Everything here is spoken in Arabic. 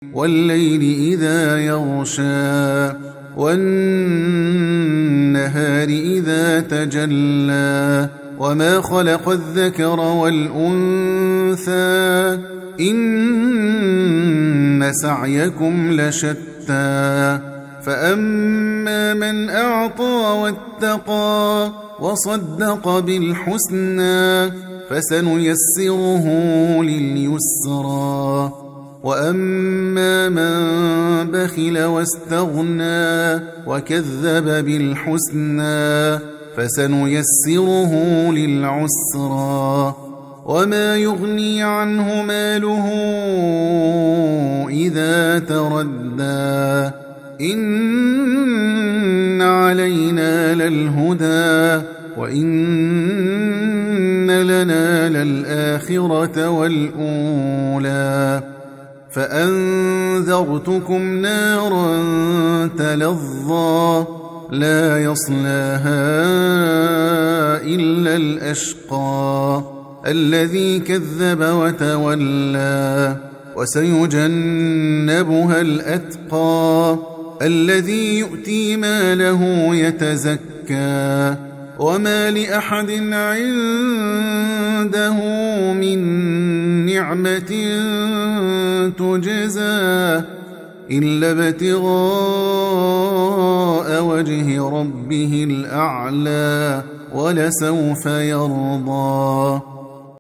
والليل إذا يغشى والنهار إذا تجلى وما خلق الذكر والأنثى إن سعيكم لشتى فأما من أعطى واتقى وصدق بالحسنى فسنيسره لليسرى وأما من بخل واستغنى وكذب بالحسنى فسنيسره للعسرى وما يغني عنه ماله إذا تردى إن علينا للهدى وإن لنا للآخرة والأولى فأنذرتكم نارا تلظى لا يصلاها إلا الأشقى الذي كذب وتولى وسيجنبها الأتقى الذي يؤتي ماله يتزكى وما لأحد عنده من نعمة تجزى إلا ابتغاء وجه ربه الأعلى ولسوف يرضى